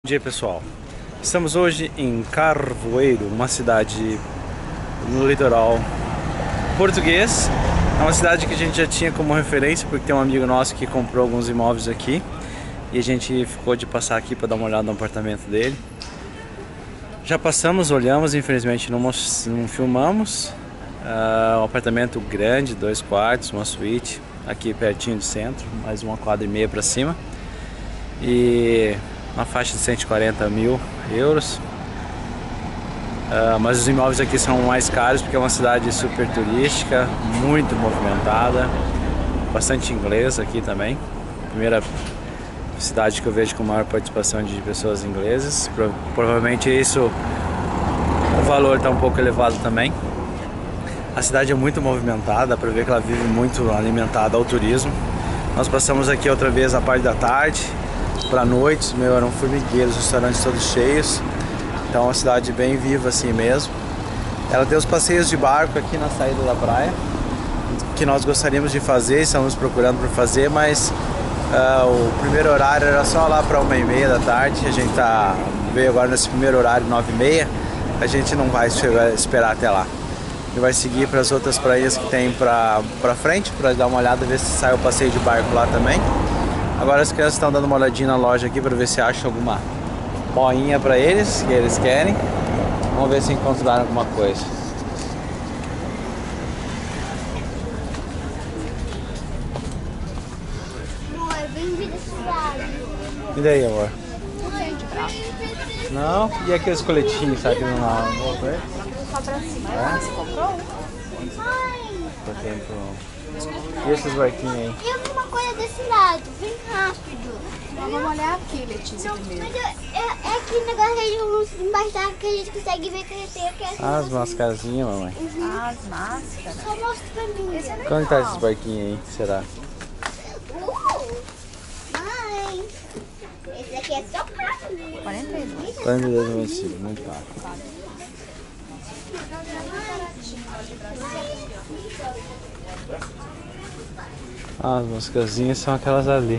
Bom dia, pessoal, estamos hoje em Carvoeiro, uma cidade no litoral português. É uma cidade que a gente já tinha como referência porque tem um amigo nosso que comprou alguns imóveis aqui e a gente ficou de passar aqui para dar uma olhada no apartamento dele. Já passamos, olhamos, infelizmente não filmamos. Um apartamento grande, 2 quartos, uma suíte, aqui pertinho do centro, mais uma quadra e meia para cima, e uma faixa de 140 mil euros. Mas os imóveis aqui são mais caros porque é uma cidade super turística, muito movimentada, bastante inglês aqui também. Primeira cidade que eu vejo com maior participação de pessoas inglesas. Provavelmente isso, o valor está um pouco elevado também. A cidade é muito movimentada, dá para ver que ela vive muito alimentada ao turismo. Nós passamos aqui outra vez a parte da tarde para noite, eram formigueiros, restaurantes todos cheios. Então é uma cidade bem viva assim mesmo. Ela tem os passeios de barco aqui na saída da praia, que nós gostaríamos de fazer, estamos procurando por fazer, mas o primeiro horário era só lá para 1h30 da tarde. A gente veio agora nesse primeiro horário, 9h30. A gente não vai esperar até lá. A gente vai seguir para as outras praias que tem para frente, para dar uma olhada, ver se sai o passeio de barco lá também. Agora as crianças estão dando uma olhadinha na loja aqui para ver se acham alguma boinha para eles, que eles querem. Vamos ver se encontraram alguma coisa. Amor, bem-vindo à cidade. E daí, amor? Não? E aqueles coletinhos, sabe que não dá? Só pra cima. Você comprou? Mãe! E esses barquinhos aí? E alguma coisa desse lado, bem rápido. Vamos olhar aqui, Letícia, primeiro. Mas é aquele negócio que a gente embaixo da que a gente consegue ver que tem aqui. As mascarazinhas, mamãe. As máscaras. Só mostra pra mim. Esse é legal. Quanto tá esses barquinhos aí? Será? Mãe! Esse aqui é só pra mim. 42. 42,95, muito caro. As mascarazinhas são aquelas ali.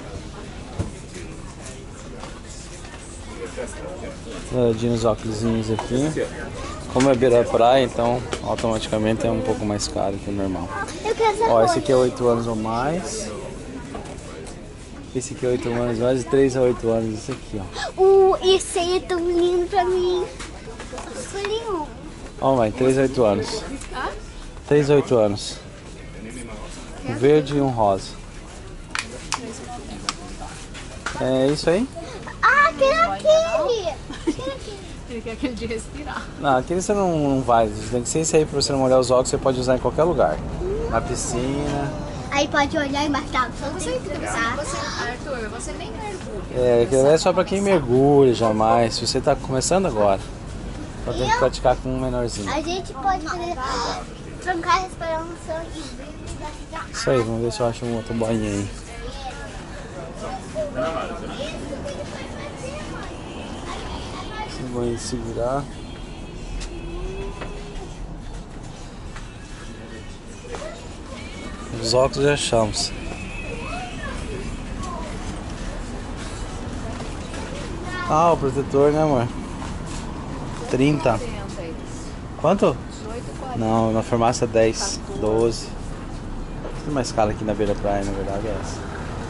Olhadinha os óculosinhos aqui. Como é beira praia, então automaticamente é um pouco mais caro que o normal. Eu quero essa Ó, esse aqui é 8 anos ou mais. Esse aqui é 8 anos ou mais, e 3 a 8 anos. Esse aqui, ó. Esse aí é tão lindo pra mim. Escolhi um. Ó, mãe, 3 a 8 anos. 3 a 8 anos. Um verde e um rosa. É isso aí? Ah, aquele! Ele quer aquele de respirar. Não, aquele você não vai. Tem que ser isso aí pra você não molhar os óculos. Você pode usar em qualquer lugar. Na piscina. Aí pode olhar embaixo da água. Arthur, você nem mergulha. É, aquele é só pra quem mergulha jamais. Se você tá começando agora, pode ter que praticar com um menorzinho. A gente pode fazer trancar a respiração e ver. Isso aí, vamos ver se eu acho uma outra boinha aí. Essa boinha de segurar. Os óculos já achamos. Ah, o protetor, né, amor? 30. Quanto? 18,40. Não, na farmácia 10, 12. Tudo mais caro aqui na beira praia, na verdade, é essa.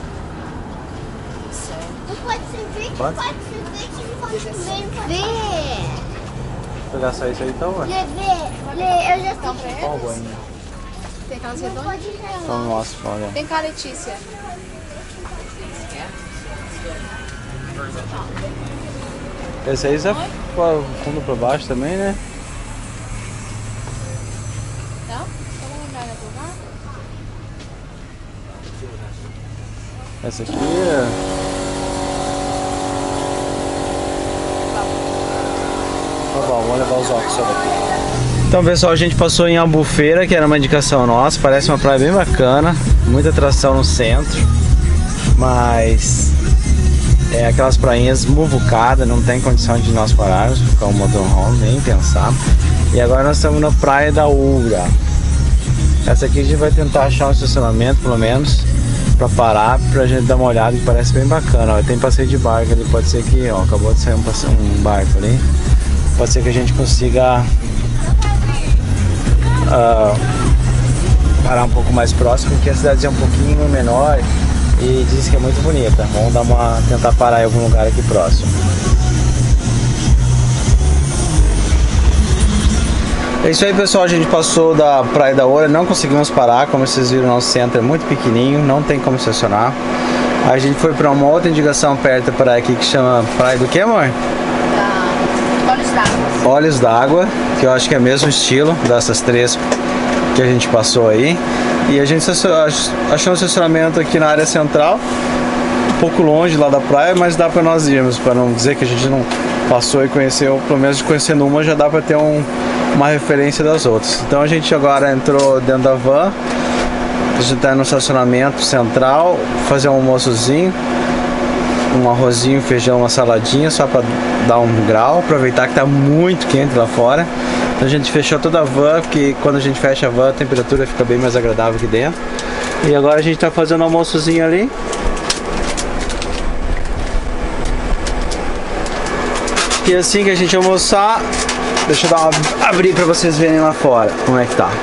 Não pode ser verde, Pode? pode ser verde, não pode ser verde. Vou pegar só isso aí então, amor? Lê, eu já sei. Qual a boinha? Tem aquelas Não redondas. pode entrar. Então mostra, olha. Vem cá, Letícia. Esse aí já fundo pra baixo também, né? Não? Vamos lembrar da lugar? Essa aqui é... Tá bom, vamos levar os óculos só daqui. Então, pessoal, a gente passou em Albufeira, que era uma indicação nossa. Parece uma praia bem bacana, muita atração no centro, mas é aquelas prainhas muvucadas, não tem condição de nós pararmos, ficar um motorhome, nem pensar. E agora nós estamos na Praia da Ura. Essa aqui a gente vai tentar achar um estacionamento, pelo menos, pra parar pra gente dar uma olhada, que parece bem bacana. Ó, tem passeio de barco ali, pode ser que, ó, acabou de sair um barco ali. Pode ser que a gente consiga parar um pouco mais próximo, porque a cidade é um pouquinho menor e diz que é muito bonita. Vamos tentar parar em algum lugar aqui próximo. É isso aí, pessoal, a gente passou da Praia da Oura, não conseguimos parar, como vocês viram, nosso centro é muito pequenininho, não tem como estacionar. A gente foi para uma outra indicação perto da praia aqui que chama Praia do que, amor? Olhos d'Água. Olhos d'Água, que eu acho que é o mesmo estilo dessas três que a gente passou aí. E a gente achou um estacionamento aqui na área central, um pouco longe lá da praia, mas dá para nós irmos, para não dizer que a gente não passou e conheceu, pelo menos conhecendo uma já dá para ter uma referência das outras. Então a gente agora entrou dentro da van, a gente está no estacionamento central, fazer um almoçozinho, um arrozinho, feijão, uma saladinha, só para dar um grau, aproveitar que está muito quente lá fora. Então a gente fechou toda a van, porque quando a gente fecha a van a temperatura fica bem mais agradável aqui dentro. E agora a gente está fazendo um almoçozinho ali. E assim que a gente almoçar, deixa eu abrir para vocês verem lá fora como é que tá.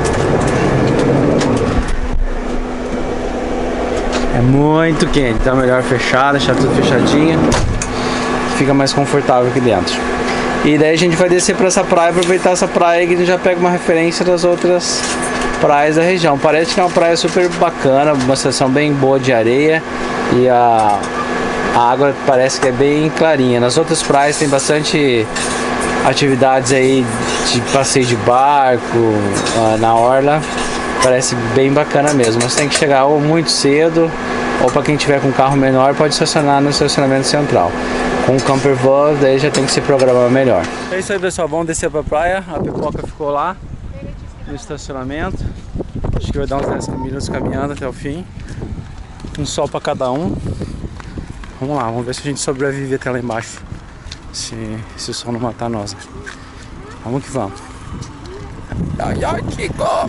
É muito quente, então é melhor fechar, deixar tudo fechadinho, fica mais confortável aqui dentro. E daí a gente vai descer para essa praia, aproveitar essa praia que a gente já pega uma referência das outras praias da região. Parece que é uma praia super bacana, uma situação bem boa de areia e a água parece que é bem clarinha. Nas outras praias tem bastante atividades aí de passeio de barco na orla, parece bem bacana mesmo, mas tem que chegar ou muito cedo ou para quem tiver com carro menor pode estacionar no estacionamento central. Com o camper van daí já tem que se programar melhor. É isso aí, pessoal, vamos descer para a praia. A Pipoca ficou lá no estacionamento, acho que vai dar uns 10 minutos caminhando até o fim, um sol para cada um. Vamos lá, vamos ver se a gente sobrevive até lá embaixo, se o sol não matar nós. Vamos que vamos. Ai, ai, Chico!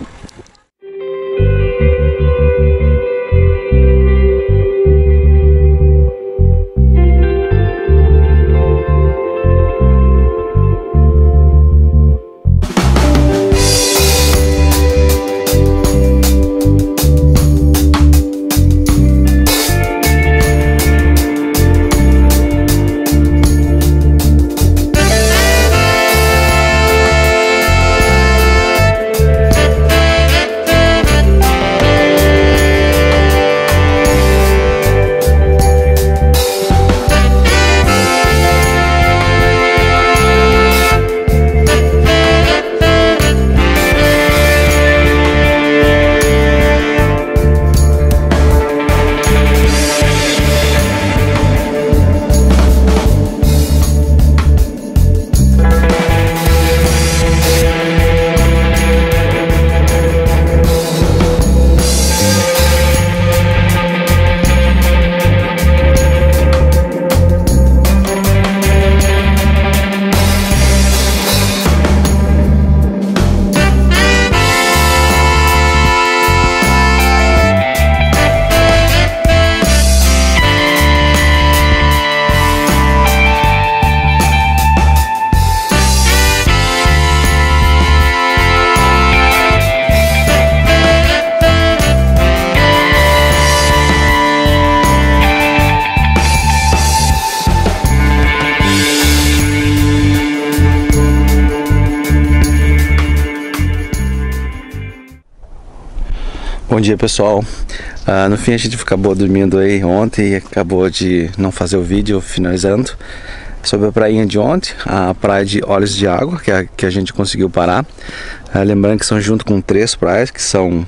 Bom dia, pessoal. No fim a gente acabou dormindo aí ontem e acabou de não fazer o vídeo finalizando sobre a prainha de ontem, a praia de Olhos de Água, que a gente conseguiu parar. Lembrando que são junto com três praias que são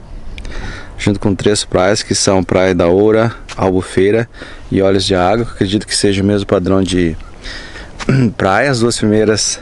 Praia da Oura, Albufeira e Olhos de Água. Acredito que seja o mesmo padrão de praia. As duas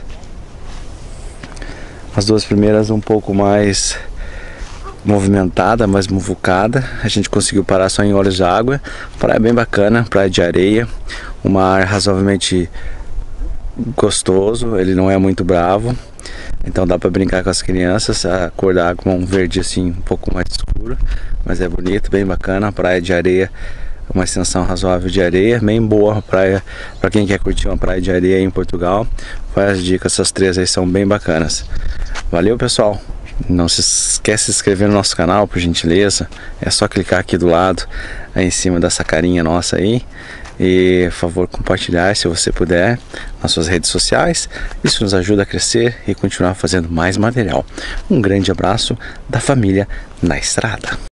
primeiras um pouco mais movimentada, mais muvucada. A gente conseguiu parar só em Olhos de Água. Praia bem bacana, praia de areia, um mar razoavelmente gostoso, ele não é muito bravo, então dá para brincar com as crianças. A cor da água é um verde assim um pouco mais escuro, mas é bonito, bem bacana. Praia de areia, uma extensão razoável de areia, bem boa praia para quem quer curtir uma praia de areia em Portugal. Várias dicas, essas 3 aí são bem bacanas. Valeu, pessoal! Não se esquece de se inscrever no nosso canal, por gentileza. É só clicar aqui do lado, aí em cima dessa carinha nossa aí. E, por favor, compartilhar se você puder nas suas redes sociais. Isso nos ajuda a crescer e continuar fazendo mais material. Um grande abraço da família na estrada.